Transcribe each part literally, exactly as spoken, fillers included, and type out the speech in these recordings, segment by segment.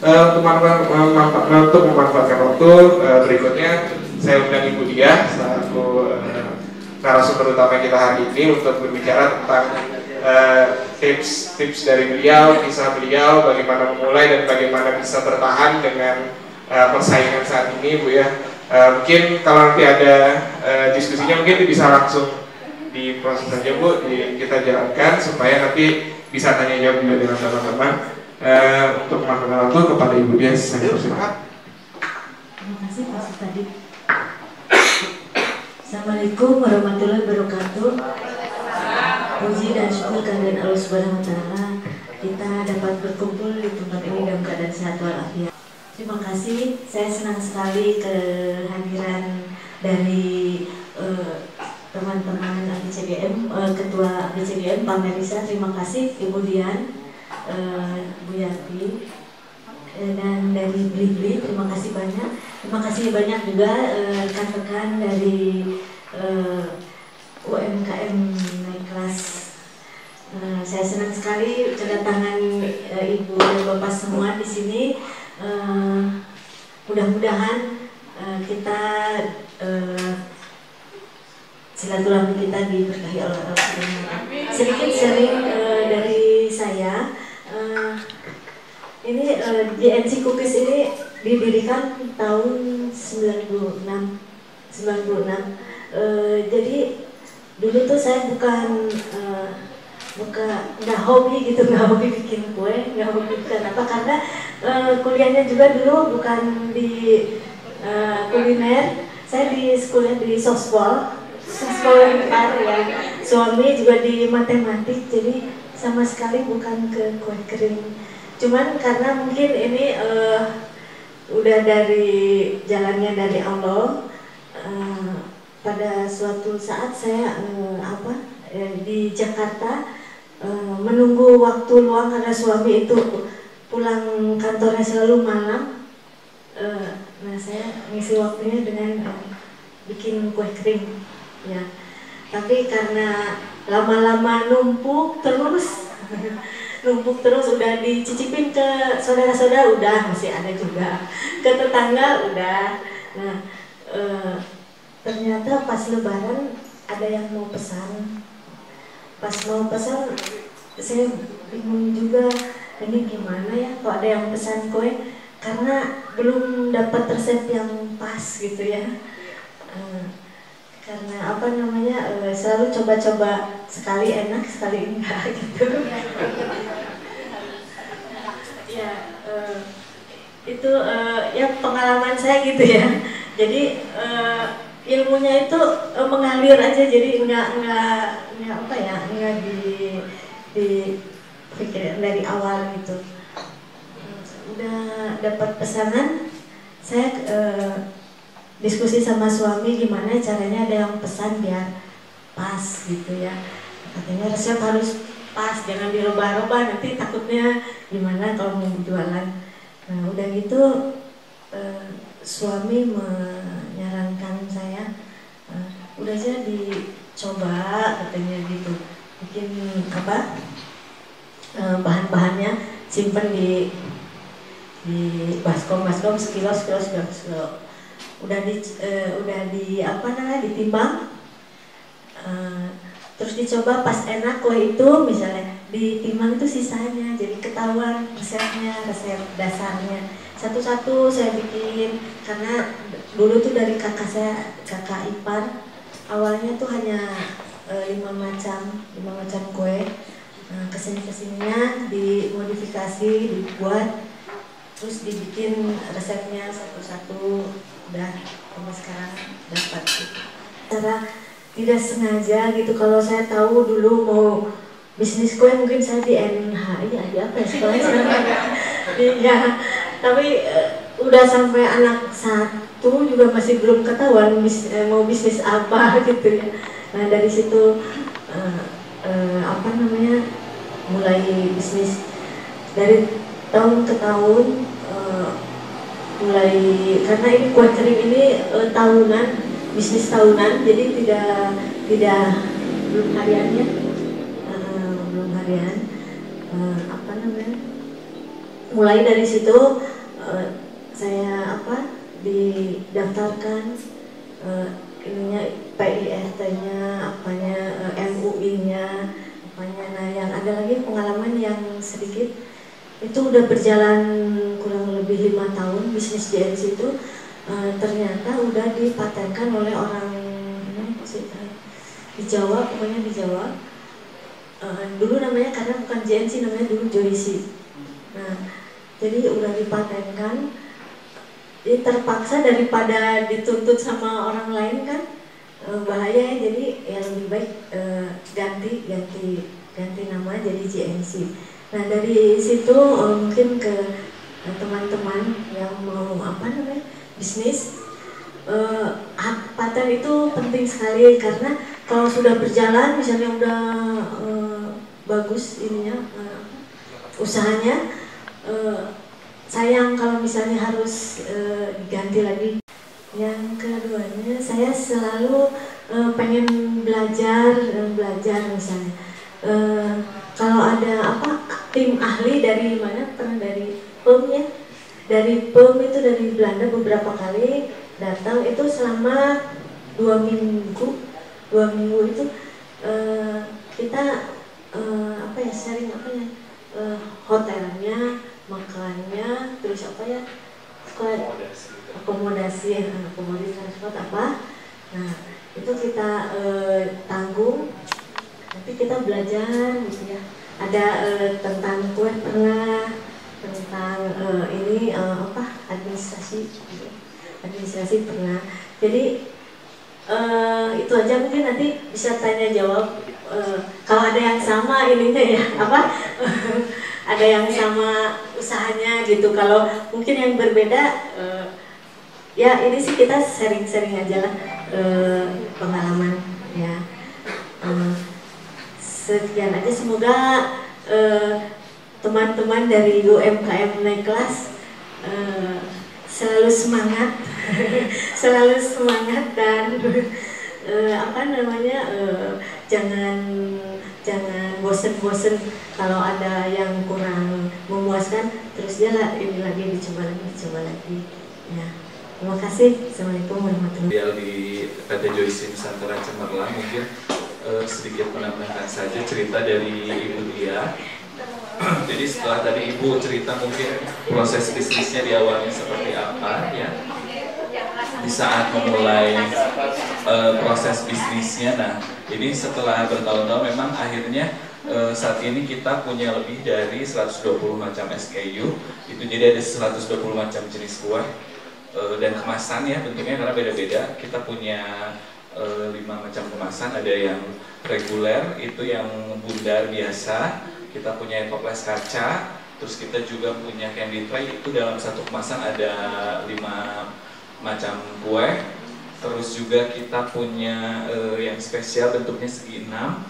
uh, untuk, memanfaatkan, untuk memanfaatkan waktu uh, berikutnya saya undang Ibu Diah selaku uh, narasumber utama kita hari ini untuk berbicara tentang tips-tips uh, dari beliau, kisah beliau, bagaimana memulai dan bagaimana bisa bertahan dengan uh, persaingan saat ini, Bu ya. Uh, mungkin kalau nanti ada uh, diskusinya mungkin bisa langsung diproses saja, Bu, di, kita jalankan supaya nanti bisa tanya jawab juga dengan teman-teman. Uh, untuk memanfaatkan waktu kepada Ibu Diah, saya persilakan. Terima kasih Pak Sutadi. Assalamualaikum warahmatullahi wabarakatuh. Puji dan syukur kehadirat Allah Subhanahu wa taala, kita dapat berkumpul di tempat ini dalam keadaan sehat walafiat. Terima kasih, saya senang sekali kehadiran dari teman-teman uh, A B C G M, uh, Ketua A B C G M Pak Melisa. Terima kasih Ibu Dian, uh, Bu Yati, uh, dan dari Blibli. Terima kasih banyak. Terima kasih banyak juga rekan-rekan uh, dari uh, U M K M naik kelas. Uh, saya senang sekali kedatangan uh, Ibu dan Bapak semua di sini. Uh, mudah-mudahan uh, kita uh, silaturahmi kita diberkahi oleh Allah Subhanahu wa taala. Sedikit sharing uh, dari saya. Uh, ini uh, J N C Cookies ini didirikan tahun sembilan puluh enam. Uh, jadi dulu tuh saya bukan uh, bukan nggak hobi gitu, nggak hobi bikin kue, nggak hobi bikin apa, karena uh, kuliahnya juga dulu bukan di uh, kuliner. Saya di sekolah di sospol, sospol ntar ya. Suami juga di matematik, jadi sama sekali bukan ke kue kering. Cuman karena mungkin ini uh, udah dari jalannya dari Allah. Uh, pada suatu saat saya uh, apa uh, di Jakarta uh, menunggu waktu luang karena suami itu pulang kantornya selalu malam. Uh, nah saya ngisi waktunya dengan uh, bikin kue kering ya. Tapi karena lama-lama numpuk terus numpuk terus, udah dicicipin ke saudara-saudara udah masih ada juga, ke tetangga udah. Nah uh, ternyata pas lebaran ada yang mau pesan. Pas mau pesan saya bingung juga, ini gimana ya kok ada yang pesan kue, karena belum dapat resep yang pas gitu ya. Uh, karena apa namanya uh, selalu coba-coba, sekali enak sekali enggak gitu. Ya uh, itu uh, ya pengalaman saya gitu ya. Jadi uh, ilmunya itu uh, mengalir aja, jadi nggak nggak nggak apa ya nggak di di pikir dari awal gitu. Uh, udah dapat pesanan, saya uh, diskusi sama suami gimana caranya ada yang pesan biar pas gitu ya. Katanya resep harus pas, jangan dirubah-rubah, nanti takutnya gimana kalau mau jualan. Nah udah gitu uh, suami menyarankan saya, uh, udah aja dicoba katanya gitu, bikin apa uh, bahan-bahannya simpen di di baskom baskom sekilo sekilo sekilo, sekilo. udah di uh, udah di apa namanya ditimbang, uh, terus dicoba pas enak kue itu misalnya ditimbang itu sisanya, jadi ketahuan resepnya, resep dasarnya. Satu-satu saya bikin, karena dulu tuh dari kakak saya, kakak ipar, awalnya tuh hanya e, lima macam, lima macam kue. Nah, kesini-kesininya dimodifikasi, dibuat, terus dibikin resepnya satu-satu, udah sampai sekarang dapat. Gitu. Cara tidak sengaja gitu, kalau saya tahu dulu mau bisnis kue mungkin saya di N H I aja apa ya sekolahnya sekarang. Ya. Tapi uh, udah sampai anak satu juga masih belum ketahuan bis, eh, mau bisnis apa gitu ya. Nah dari situ uh, uh, apa namanya mulai bisnis dari tahun ke tahun, uh, mulai karena ini kue kering ini uh, tahunan, bisnis tahunan, jadi tidak tidak belum hariannya, uh, belum harian. Uh, apa namanya? Mulai dari situ uh, saya apa didaftarkan uh, ininya P I R T-nya, apanya uh, M U I-nya, apanya. Nah, yang ada lagi pengalaman yang sedikit itu udah berjalan kurang lebih lima tahun bisnis J N C itu uh, ternyata udah dipatenkan oleh orang mana sih di Jawa, pokoknya di Jawa. Uh, dulu namanya karena bukan J N C, namanya dulu Joyce. Nah, jadi udah dipatenkan. Jadi terpaksa daripada dituntut sama orang lain kan uh, bahaya ya, jadi ya lebih baik uh, ganti ganti ganti nama jadi J N C. Nah, dari situ uh, mungkin ke teman-teman uh, yang mau apa namanya bisnis, uh, hak paten itu penting sekali karena kalau sudah berjalan misalnya udah uh, bagus ininya uh, usahanya, uh, sayang kalau misalnya harus uh, diganti lagi. Yang keduanya saya selalu uh, pengen belajar uh, belajar misalnya uh, kalau ada apa tim ahli dari mana, pernah dari P E M ya, dari P E M itu dari Belanda beberapa kali datang, itu selama dua minggu dua minggu itu uh, kita uh, apa ya sharing apa ya uh, hotelnya, makannya, terus apa ya akomodasi akomodasi akomodasi transport apa. Nah, itu kita uh, tanggung, nanti kita belajar gitu ya. Ada uh, tentang kue pernah, tentang uh, ini uh, apa administrasi gitu. administrasi pernah. Jadi uh, itu aja, mungkin nanti bisa tanya jawab uh, kalau ada yang sama ininya ya apa ada yang sama usahanya gitu. Kalau mungkin yang berbeda uh, ya ini sih kita sharing-sharing aja lah uh, pengalaman ya. Uh, sekian aja, semoga teman-teman uh, dari U M K M naik kelas uh, selalu semangat selalu semangat dan uh, apa namanya uh, jangan jangan bosen-bosen kalau ada yang kurang memuaskan, terus dia lah ini lagi dicoba lagi dicoba lagi ya. Terima kasih. Assalamualaikum warahmatullahi wabarakatuh. Di P T Joyce Nusantara Cemerlang mungkin uh, sedikit menambahkan saja cerita dari Ibu Dia. Jadi setelah tadi Ibu cerita mungkin proses bisnisnya di awalnya seperti apa ya, di saat memulai uh, proses bisnisnya. Nah, ini setelah bertahun-tahun memang akhirnya uh, saat ini kita punya lebih dari seratus dua puluh macam S K U. Itu jadi ada seratus dua puluh macam jenis kue uh, dan kemasan ya, bentuknya karena beda-beda. Kita punya uh, lima macam kemasan, ada yang reguler, itu yang bundar biasa. Kita punya toples kaca, terus kita juga punya candy tray, itu dalam satu kemasan ada lima macam kue. Terus juga kita punya uh, yang spesial bentuknya segi enam.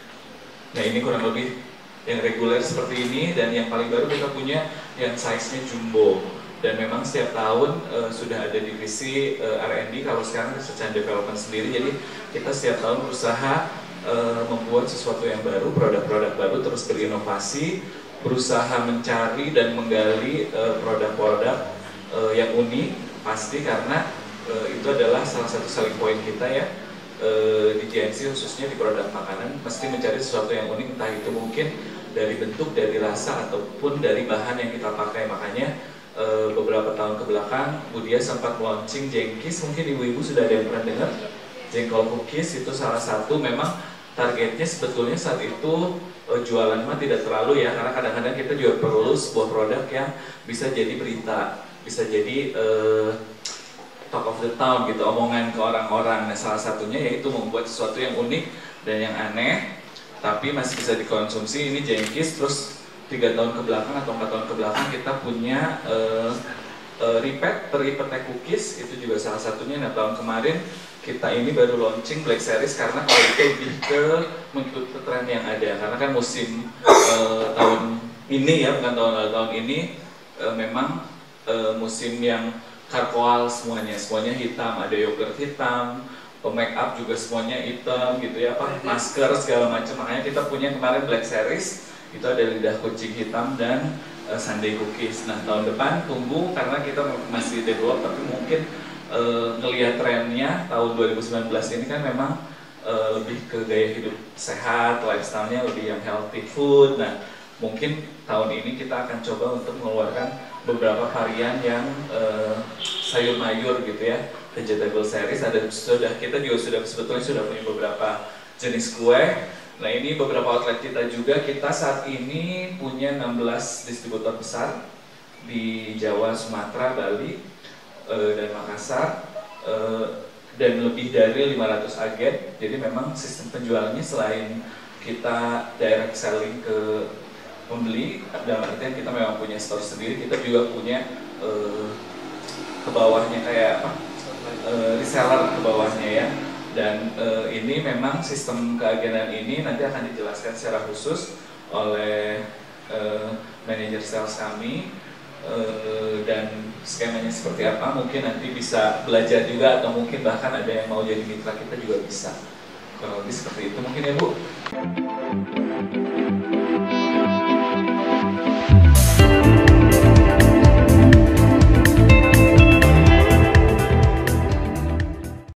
Nah, ini kurang lebih yang reguler seperti ini, dan yang paling baru kita punya yang size-nya jumbo. Dan memang setiap tahun uh, sudah ada divisi uh, R and D, kalau sekarang research and development sendiri. Jadi kita setiap tahun berusaha Uh, membuat sesuatu yang baru, produk-produk baru, terus berinovasi, berusaha mencari dan menggali produk-produk uh, uh, yang unik, pasti karena uh, itu adalah salah satu selling point kita ya, uh, di J N C khususnya di produk makanan, mesti mencari sesuatu yang unik, entah itu mungkin dari bentuk, dari rasa, ataupun dari bahan yang kita pakai. Makanya uh, beberapa tahun kebelakang Bu Dia sempat launching jengkis, mungkin ibu-ibu sudah ada yang pernah dengar jengkol cookies. Itu salah satu, memang targetnya sebetulnya saat itu uh, jualan mah tidak terlalu ya, karena kadang-kadang kita juga perlu sebuah produk yang bisa jadi berita, bisa jadi uh, talk of the town gitu, omongan ke orang-orang. Nah, salah satunya yaitu membuat sesuatu yang unik dan yang aneh, tapi masih bisa dikonsumsi. Ini jengkis. Terus tiga tahun ke belakang atau empat tahun ke belakang kita punya uh, uh, repeat, teripet cookies, itu juga salah satunya. Nah, tahun kemarin kita ini baru launching Black Series karena kalau itu lebih ke mengikuti tren yang ada, karena kan musim uh, tahun ini ya, bukan tahun lalu, tahun ini uh, memang uh, musim yang karkoal semuanya, semuanya hitam, ada yogurt hitam, make up juga semuanya hitam gitu ya, apa masker segala macam. Makanya kita punya kemarin Black Series, itu ada lidah kucing hitam dan uh, Sunday Cookies. Nah tahun depan tunggu karena kita masih develop, tapi mungkin uh, ngelihat trennya tahun dua ribu sembilan belas ini kan memang uh, lebih ke gaya hidup sehat, lifestyle-nya lebih yang healthy food. Nah mungkin tahun ini kita akan coba untuk mengeluarkan beberapa varian yang uh, sayur mayur gitu ya, vegetable series. Ada sudah kita juga sudah sebetulnya sudah punya beberapa jenis kue. Nah ini beberapa outlet kita juga, kita saat ini punya enam belas distributor besar di Jawa, Sumatera, Bali, uh, dan Makassar, uh, dan lebih dari lima ratus agen. Jadi memang sistem penjualannya selain kita direct selling ke pembeli, dalam artian kita memang punya store sendiri, kita juga punya uh, ke bawahnya kayak apa, uh, reseller ke bawahnya ya. Dan uh, ini memang sistem keagenan ini nanti akan dijelaskan secara khusus oleh uh, manajer sales kami, uh, dan skemanya seperti apa mungkin nanti bisa belajar juga, atau mungkin bahkan ada yang mau jadi mitra kita juga bisa. Kurang lebih seperti itu mungkin ya Bu.